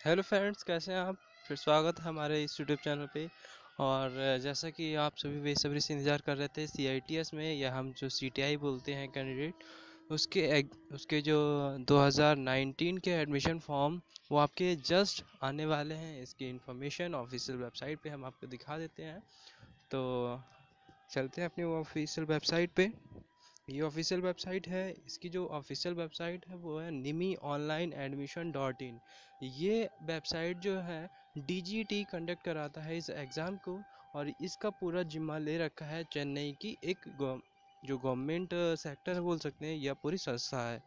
Hello friends, कैसे हैं आप। फिर स्वागत है हमारे इस यूट्यूब चैनल पे। और जैसा कि आप सभी बेसब्री से इंतज़ार कर रहे थे CITS में, या हम जो CTI बोलते हैं कैंडिडेट, उसके जो 2019 के एडमिशन फॉर्म वो आपके जस्ट आने वाले हैं। इसकी इन्फॉर्मेशन ऑफिशियल वेबसाइट पे हम आपको दिखा देते हैं। तो चलते हैं अपनी ऑफिशियल वेबसाइट पे। ये ऑफिशियल वेबसाइट है। इसकी जो ऑफिशियल वेबसाइट है वो है nimi-online-admission.in। ये वेबसाइट जो है DGT कंडक्ट कराता है इस एग्ज़ाम को, और इसका पूरा जिम्मा ले रखा है चेन्नई की एक जो गवर्नमेंट सेक्टर बोल सकते हैं, या पूरी संस्था है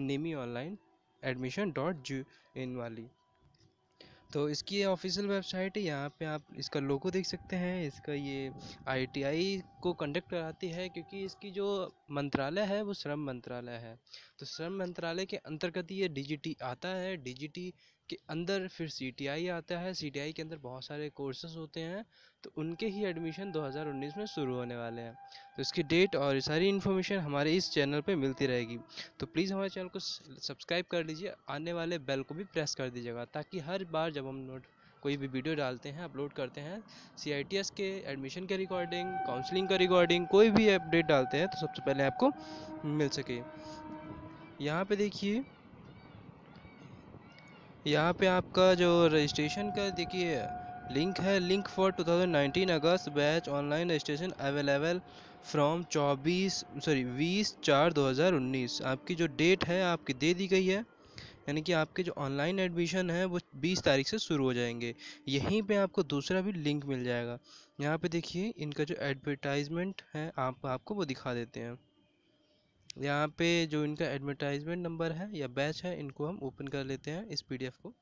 nimi-online-admission.in वाली। तो इसकी ऑफिशियल वेबसाइट है। यहाँ पे आप इसका लोगो देख सकते हैं। इसका ये ITI को कंडक्ट कराती है, क्योंकि इसकी जो मंत्रालय है वो श्रम मंत्रालय है। तो श्रम मंत्रालय के अंतर्गत ये DGT आता है। DGT के अंदर फिर CTI आता है। CTI के अंदर बहुत सारे कोर्सेज होते हैं, तो उनके ही एडमिशन 2019 में शुरू होने वाले हैं। तो इसकी डेट और ये सारी इन्फॉर्मेशन हमारे इस चैनल पे मिलती रहेगी। तो प्लीज़ हमारे चैनल को सब्सक्राइब कर लीजिए, आने वाले बेल को भी प्रेस कर दीजिएगा, ताकि हर बार जब हम कोई भी वीडियो डालते हैं, अपलोड करते हैं, CITS के एडमिशन के रिकॉर्डिंग, काउंसलिंग का रिकॉर्डिंग, कोई भी अपडेट डालते हैं, तो सबसे पहले आपको मिल सके। यहाँ पे देखिए, यहाँ पे आपका जो रजिस्ट्रेशन का देखिए लिंक है। Link for 2019 August batch online registration available from 20/4/2019। आपकी जो डेट है आपकी दे दी गई है, यानी कि आपके जो ऑनलाइन एडमिशन है वो 20 तारीख से शुरू हो जाएंगे। यहीं पे आपको दूसरा भी लिंक मिल जाएगा। यहाँ पे देखिए इनका जो एडवर्टाइजमेंट है आपको वो दिखा देते हैं। यहाँ पे जो इनका एडवर्टाइजमेंट नंबर है या बैच है, इनको हम ओपन कर लेते हैं इस PDF को।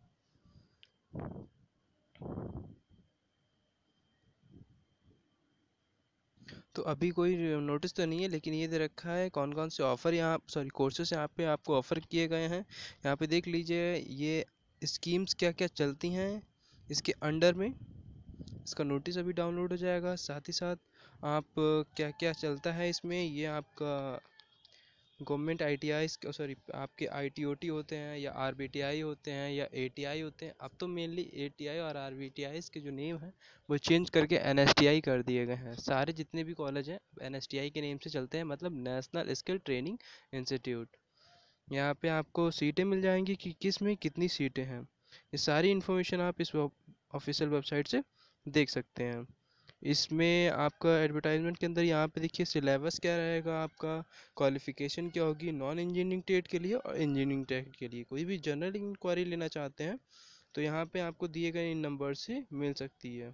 तो अभी कोई नोटिस तो नहीं है, लेकिन ये दे रखा है कौन कौन से ऑफ़र यहाँ कोर्सेस यहाँ पे आपको ऑफ़र किए गए हैं। यहाँ पे देख लीजिए ये स्कीम्स क्या क्या चलती हैं इसके अंडर में। इसका नोटिस अभी डाउनलोड हो जाएगा। साथ ही साथ आप क्या क्या चलता है इसमें, ये आपका गवर्नमेंट ITI, सॉरी आपके ITOT होते हैं, या RBTI होते हैं, या ATI होते हैं। अब तो मेनली ATI और RBTI के जो नेम हैं वो चेंज करके NSTI कर दिए गए हैं। सारे जितने भी कॉलेज हैं NSTI के नेम से चलते हैं, मतलब नेशनल स्किल ट्रेनिंग इंस्टीट्यूट। यहाँ पे आपको सीटें मिल जाएंगी कि किस में कितनी सीटें हैं। ये सारी इन्फॉर्मेशन आप इस ऑफिशियल वेबसाइट से देख सकते हैं। इसमें आपका एडवर्टाइजमेंट के अंदर यहाँ पे देखिए सिलेबस क्या रहेगा, आपका क्वालिफ़िकेशन क्या होगी नॉन इंजीनियरिंग ट्रेड के लिए और इंजीनियरिंग ट्रेड के लिए। कोई भी जनरल इंक्वायरी लेना चाहते हैं तो यहाँ पे आपको दिए गए इन नंबर से मिल सकती है।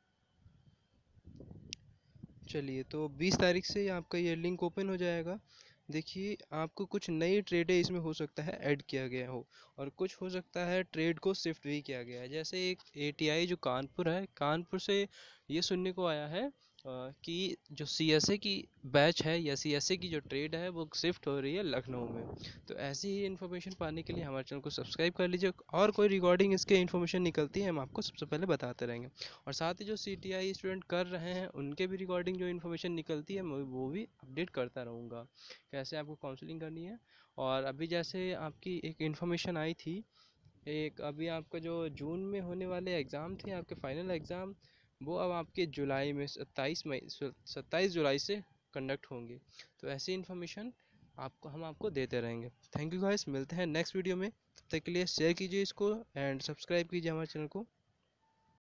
चलिए, तो 20 तारीख से आपका ये लिंक ओपन हो जाएगा। देखिए आपको कुछ नई ट्रेडें इसमें हो सकता है ऐड किया गया हो, और कुछ हो सकता है ट्रेड को शिफ्ट भी किया गया है। जैसे एक ATI जो कानपुर है, कानपुर से ये सुनने को आया है कि जो CSA की बैच है या CSA की जो ट्रेड है वो शिफ्ट हो रही है लखनऊ में। तो ऐसी ही इन्फॉर्मेशन पाने के लिए हमारे चैनल को सब्सक्राइब कर लीजिए, और कोई रिकॉर्डिंग इसके इन्फॉर्मेशन निकलती है हम आपको सबसे पहले बताते रहेंगे। और साथ ही जो CTI स्टूडेंट कर रहे हैं उनके भी रिकॉर्डिंग जो इन्फॉर्मेशन निकलती है मैं वो भी अपडेट करता रहूँगा, कैसे आपको काउंसलिंग करनी है। और अभी जैसे आपकी एक इन्फॉर्मेशन आई थी, एक अभी आपका जो जून में होने वाले एग्ज़ाम थे आपके फाइनल एग्ज़ाम, वो अब आपके जुलाई में 27 जुलाई से कंडक्ट होंगे। तो ऐसी इन्फॉर्मेशन हम आपको देते रहेंगे। थैंक यू गाइस, मिलते हैं नेक्स्ट वीडियो में। तब तक के लिए शेयर कीजिए इसको एंड सब्सक्राइब कीजिए हमारे चैनल को।